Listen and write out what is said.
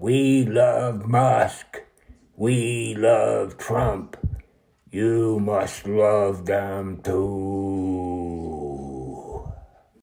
We love Musk. We love Trump. You must love them too.